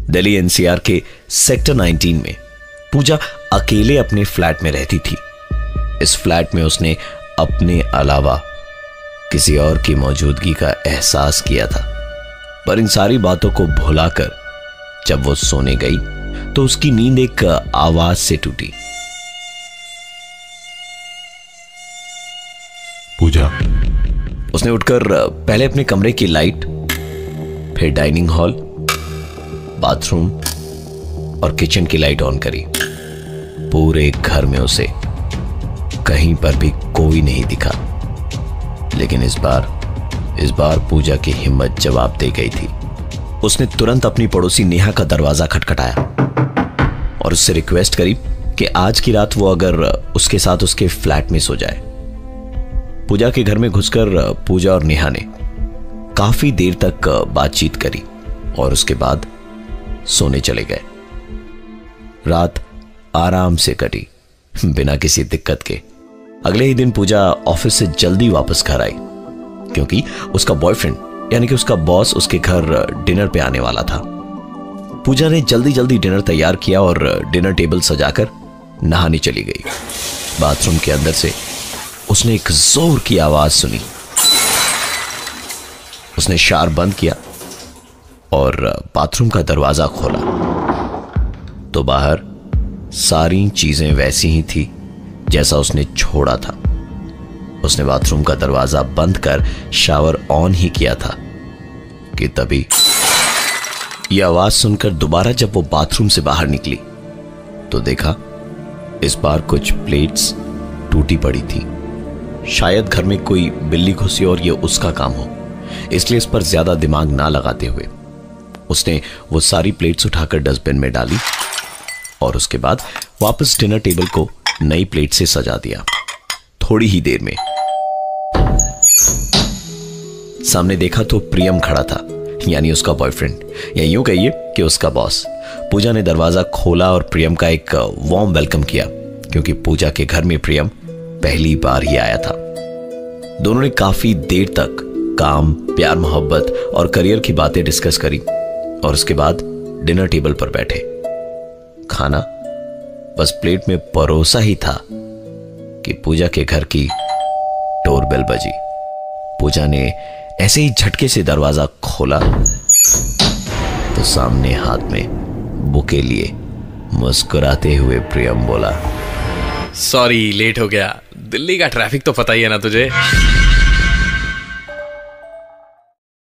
Delhi NCR के sector 19 में पूजा अकेले अपने फ्लैट में रहती थी। इस फ्लैट में उसने अपने अलावा किसी और की मौजूदगी का एहसास किया था, पर इन सारी बातों को भुलाकर जब वो सोने गई तो उसकी नींद एक आवाज से टूटी। पूजा। उसने उठकर पहले अपने कमरे की लाइट, फिर डाइनिंग हॉल, बाथरूम और किचन की लाइट ऑन करी। पूरे घर में उसे कहीं पर भी कोई नहीं दिखा, लेकिन इस बार पूजा की हिम्मत जवाब दे गई थी। उसने तुरंत अपनी पड़ोसी नेहा का दरवाजा खटखटाया और उससे रिक्वेस्ट करी कि आज की रात वो अगर उसके साथ उसके फ्लैट में सो जाए। पूजा के घर में घुसकर पूजा और नेहा ने काफी देर तक बातचीत करी और उसके बाद सोने चले गए। रात आराम से कटी, बिना किसी दिक्कत के। अगले ही दिन पूजा ऑफिस से जल्दी वापस घर आई, क्योंकि उसका बॉयफ्रेंड यानी कि उसका बॉस उसके घर डिनर पे आने वाला था। पूजा ने जल्दी जल्दी डिनर तैयार किया और डिनर टेबल सजाकर नहाने चली गई। बाथरूम के अंदर से उसने एक जोर की आवाज सुनी। उसने शावर बंद किया और बाथरूम का दरवाजा खोला तो बाहर सारी चीजें वैसी ही थी जैसा उसने छोड़ा था। उसने बाथरूम का दरवाजा बंद कर शावर ऑन ही किया था कि तभी यह आवाज सुनकर दोबारा जब वो बाथरूम से बाहर निकली तो देखा इस बार कुछ प्लेट्स टूटी पड़ी थी। शायद घर में कोई बिल्ली घुसी और यह उसका काम हो, इसलिए इस पर ज्यादा दिमाग ना लगाते हुए उसने वो सारी प्लेट्स उठाकर डस्टबिन में डाली और उसके बाद वापस डिनर टेबल को नई प्लेट से सजा दिया। थोड़ी ही देर में सामने देखा तो प्रियम खड़ा था, यानी उसका बॉयफ्रेंड, या यूं कहिए कि उसका बॉस। पूजा ने दरवाजा खोला और प्रियम का एक वार्म वेलकम किया, क्योंकि पूजा के घर में प्रियम पहली बार ही आया था। दोनों ने काफी देर तक काम, प्यार, मोहब्बत और करियर की बातें डिस्कस करी और उसके बाद डिनर टेबल पर बैठे। खाना बस प्लेट में परोसा ही था कि पूजा के घर की डोरबेल बजी। पूजा ने ऐसे ही झटके से दरवाजा खोला तो सामने हाथ में बुके लिए मुस्कुराते हुए प्रियम बोला, सॉरी लेट हो गया। दिल्ली का ट्रैफिक तो पता ही है ना तुझे।